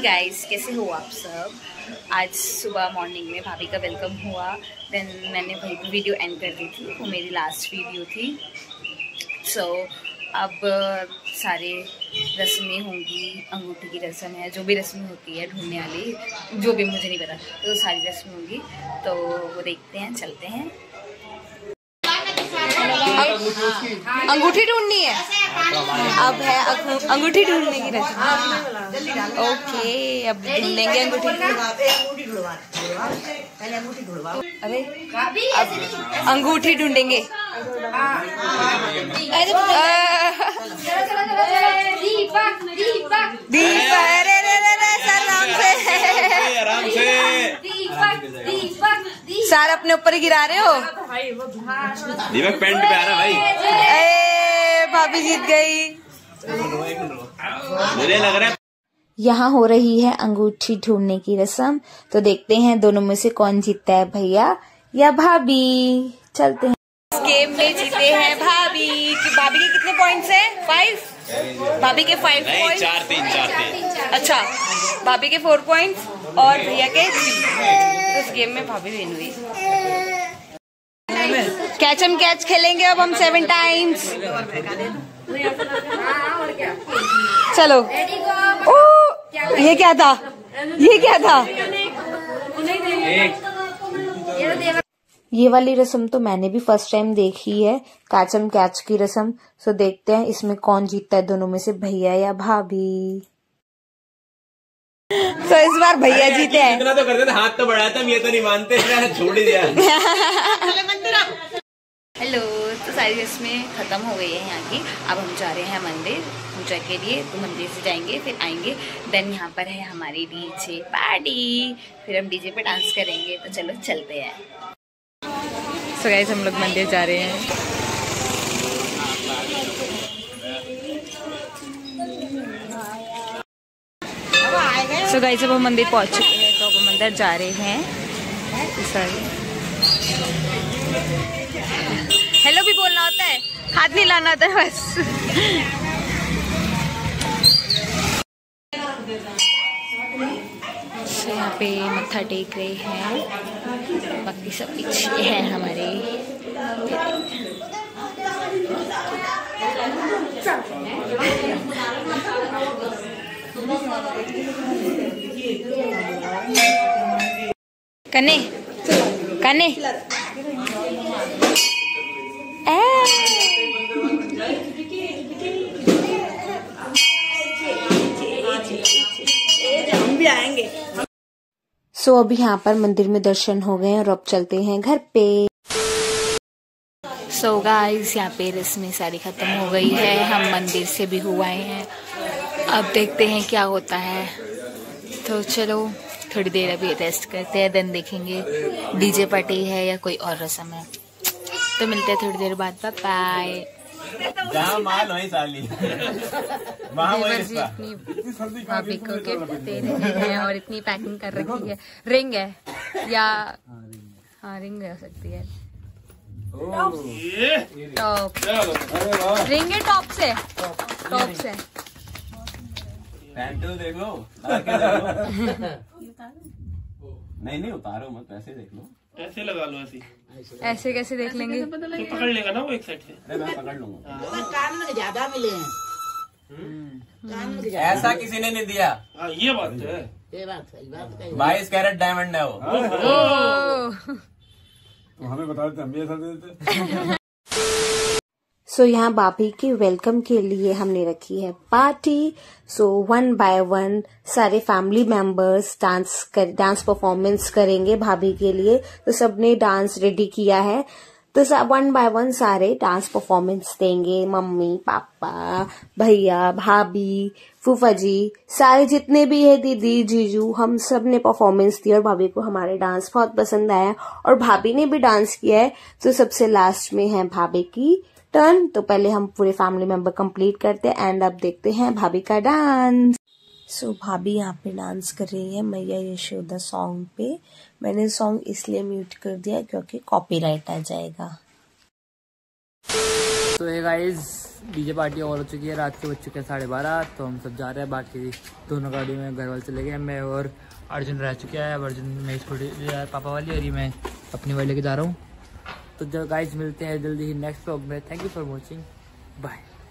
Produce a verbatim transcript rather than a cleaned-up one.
Guys, कैसे हो आप सब। आज सुबह मॉर्निंग में भाभी का वेलकम हुआ, देन मैंने वही वीडियो एंड कर दी थी, वो मेरी लास्ट वीडियो थी। सो so, अब सारे रस्में होंगी, अंगूठी की रस्म है, जो भी रस्में होती है ढूंढने वाली, जो भी मुझे नहीं पता, तो सारी रस्में होंगी, तो वो देखते हैं, चलते हैं। अंगूठी ढूंढनी है, अब है अंगूठी ढूंढने की रस्म। ओके, अब ढूंढेंगे अंगूठी। अरे अब अंगूठी ढूंढेंगे। दीपक, अरे रे रे रे सर, आराम से आराम से सर, अपने ऊपर ही गिरा रहे हो। दीपक पेंट पे आ रहा भाई। ए, भाभी जीत गई। मुझे लग रहा है यहाँ हो रही है अंगूठी ढूंढने की रस्म, तो देखते हैं दोनों में से कौन जीतता है, भैया या भाभी। चलते हैं। इस गेम में जीते हैं भाभी। कि भाभी के कितने पॉइंट्स हैं? फाइव। भाभी के फाइव पॉइंट्स। चार तीन चार तीन अच्छा, भाभी के फोर पॉइंट्स और भैया के थ्री। इस गेम में भाभी विन हुई। कैच एंड कैच खेलेंगे अब हम सेवन टाइम्स। चलो। ओ, ये क्या था? ये क्या था? ये वाली रस्म तो मैंने भी फर्स्ट टाइम देखी है, कैच एंड कैच की रस्म। सो देखते हैं इसमें कौन जीतता है दोनों में से, भैया या भाभी। तो इस बार भैया जीते हैं। इतना तो करते थे, हाथ तो बढ़ाया था, ये तो नहीं मानते, छोड़ ही दिया। हेलो, तो सारी रस्में खत्म हो गई है यहाँ की। अब हम जा रहे हैं मंदिर पूजा के लिए, तो मंदिर से जाएंगे फिर आएंगे। देन यहाँ पर है हमारी डीजे पार्टी, फिर हम डीजे पे डांस करेंगे। तो चलो चलते हैं। सो गाइस, हम लोग मंदिर जा रहे हैं। सो गाइस, अब हम मंदिर पहुंच चुके हैं, तो अब हम अंदर जा रहे हैं। सॉरी, हेलो भी बोलना होता है, हाथ नहीं लाना होता है बस। so, यहाँ पे मत्था टेक रहे हैं, बाकी सब पीछे है हमारे। कने कने हम भी आएंगे। सो so, अभी यहाँ पर मंदिर में दर्शन हो गए और अब चलते हैं घर पे। सो so, गाइस, यहाँ पे रस्में सारी खत्म हो गई है, हम मंदिर से भी हुए हैं। अब देखते हैं क्या होता है। तो चलो थोड़ी देर अभी रेस्ट करते हैं, देन देखेंगे डीजे पार्टी है या कोई और रस्म है। तो मिलते हैं थोड़ी देर बाद। बाय। जहाँ माल वही साली। भाभी को गिफ्ट दे रहे हैं और इतनी पैकिंग कर रखी है। रिंग है या हाँ, रिंग हो सकती है। टॉप रिंग है, टॉप से टॉप से देख लो। नहीं नहीं उतारो मत, ऐसे देख लो, ऐसे लगा लो। ऐसे ऐसे कैसे देख लेंगे? तो पकड़ लेगा ना वो एक साइड से। अरे मैं पकड़ लूंगा। कान में ज्यादा मिले हैं, ऐसा किसी ने नहीं दिया। आ, ये बात है, ये बात सही बात है। बाईस कैरेट डायमंड है वो। तो हमें बता देते, हम भी ऐसा दे देते। सो so, यहाँ भाभी के वेलकम के लिए हमने रखी है party. So one by one सारे फैमिली मेंबर्स डांस कर डांस परफॉर्मेंस करेंगे भाभी के लिए। तो सबने डांस रेडी किया है, तो सब वन बाय वन सारे डांस परफॉर्मेंस देंगे। मम्मी, पापा, भैया, भाभी, फूफा जी, सारे जितने भी है, दीदी, जीजू, हम सब ने परफॉर्मेंस दी और भाभी को हमारे डांस बहुत पसंद आया और भाभी ने भी डांस किया है। तो सबसे लास्ट में है भाभी की टर्न, तो पहले हम पूरे फैमिली मेंबर कंप्लीट करते हैं एंड अब देखते हैं भाभी का डांस। सो so, भाभी यहाँ पे डांस कर रही है मैया यशोदा सॉन्ग पे। मैंने सॉन्ग इसलिए म्यूट कर दिया क्योंकि कॉपीराइट आ जाएगा। तो ये गाइस डीजे पार्टी और हो चुकी है, रात के बज चुके हैं साढ़े बारह। तो हम सब जा रहे हैं, बाकी दोनों गाड़ी में घर वाले चले गए, मैं और अर्जुन रह चुके हैं। अब अर्जुन मेरी स्कूटी पापा वाली और ये मैं अपनी वाली लेके जा रहा हूँ। तो जो गाइस मिलते हैं जल्दी ही नेक्स्ट व्लॉग में। Thank you for watching, bye.